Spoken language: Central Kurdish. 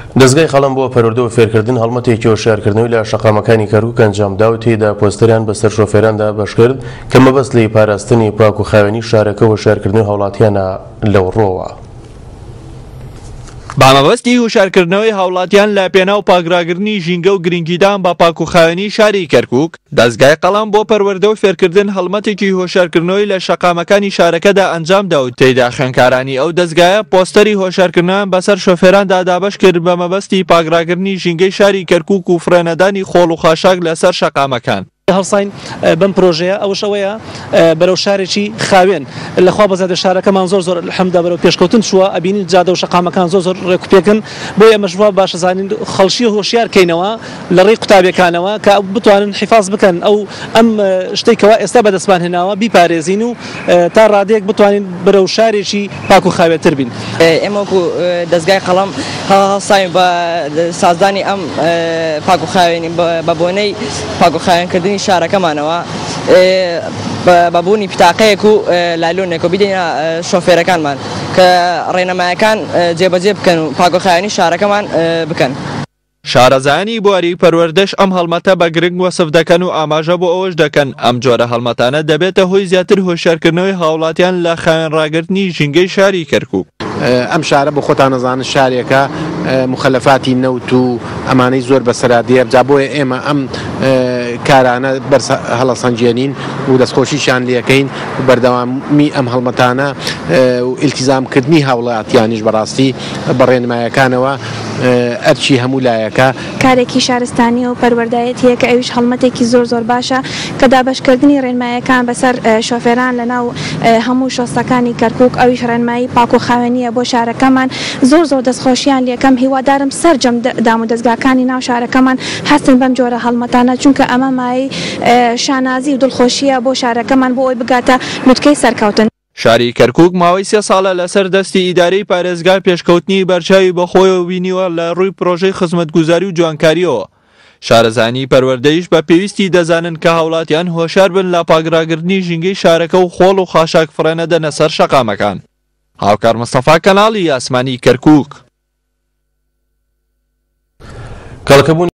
دەستگای خەڵم بۆ پەروەردە و فێرکردن هەڵمەتێکی هۆشیارکردنەوەی لە شەقامەکانی کەرکووک ئەنجامدا و تێیدا پۆستەریان بەسەر شۆفێراندا بەشکرد کە مەبەست لە پاراستنی پاک و خاوێنی شارەکە و هۆشیارکردنەوەی هاوڵاتیانە لەوڕۆوە. بامەبەستی هۆشیارکردنەوەی هاوڵاتیان لە پێناو پاکراگرنی ژینگە و گرنگیدان بە پاک و خاوێنی شاری کەرکووک، دەستگای قەڵام بۆ پەروەردە و فێرکردن هەڵمەتێکی هۆشیارکردنەوەی لە شەقامەکانی شارەکەدا ئەنجامدا و تێیدا خوێندکارانی ئەو دەستگایە پۆستەری هۆشیارکردنەوەیان بەسەر شۆفێراندا دابەش کرد بە مەبەستی پاکراگرنی ژینگەی شاری کەرکووک و فرێنەدانی خۆڵ و خاشاک لەسەر شەقامەکان. هەڵساین بەم پرۆژەیە ئەوەش ئەوەیە بەرەو شارێکی خاوێن لەخوا بەزادە شارەکەمان زۆر الحەمدا بەرەو پێشکەوتن چووە، ئەبینین جادە و شەقامەکان زۆر ڕێکوپێکن، بۆیە ئەمەشوا باشە زانین خەڵشی هۆشیارکەینەوە لە ڕێی قوتابیەکانەوە کە بتوانن حیفاز بکەن ئەم شتێکەوە ئێستا بەدەستمان هێناوە بیپارێزین و تا ڕادەیەک بتوانین بەرەو شارێکی پاک و خاوێنتر بین. ئێمە وەکو دەستگای قەڵەم هەڵساین بە سازدانی ئەم پاک و خاوێنی بە بۆنەی پاک و خاوێنکردنی شارەکەمانەوە بەبوونی پتاقەیەک و لالۆنێک و بیدەینە شۆفێرەکانمان کە ڕێنەمایەکان جێبەجێ بکەن و پاک و خاوێنی شارەکەمان بکەن. شارەزانی بواری پەروەردەش ئەم هەڵمەتە بە گرنگ وەسف دەکەن و ئاماژە بۆ ئەوەش دەکەن ئەم جۆرە هەڵمەتانە دەبێتە هۆی زیاتر هۆشیارکردنەوەی هاوڵاتیان لە خاوێنڕاگرتنی ژینگەی شاری کەرکووک. ئەم شارە بۆ خۆتان نەزانن شارێکە مخەلەفاتی نەوت و ئەمانەی زۆر بەسەرادیە جا بۆیە ئێمە ئەم کارانە بەرز هەڵەسەنجێنین و دەستخۆشیشان لەکەین و بەردەوامی ئەم هەڵمەتانە و ئیلتیزامکردنی هاوڵاتیانیش بەڕاستی بەڕێنمایەکانەوە ئەرچی هەموو لایەکە کارێکی شارستانی و پەروەردایەتیە کە ئەویش هەڵمەتێکی زۆر باشە کە دابەشکردنی ڕێنمایەکان بەسەر شۆفێران لەناو هەموو شۆستەکانی کەرکووک ئەویش ڕێنمایی پاک و خاوێنیە بۆ شارەکەمان زۆر دەستخۆشیان لێکەم هیوادارم سەرجەم دام و دەستگاکانی ناو شارەکەمان هەستن بەم جۆرە هەڵمەتانە چونکە ئەمە مای شانازی و دڵخۆشیە بۆ شارەکەمان بۆ ئەوی بگاتە نوتکەی سەرکەوتن. شاری کەرکووک ماوەی 3 ساڵە لەسەر دەستی ئیدارەی پارێزگای پێشکەوتنی بەرچاوی بەخۆیەوە بینیوە لە ڕووی پرۆژەی خزمەتگوزاری و جوانکاریەوە. شارەزانی پەروەردەیش بە پێویستی دەزانن کە هاوڵاتیان هۆشیار بن لە پاکراگرتنی ژینگەی شارەکە و خۆڵ و خاشاک فرێنەدەنە سەر شەقامەکان. هاوکار مستەفا کەناڵی ئاسمانی کەرکووک.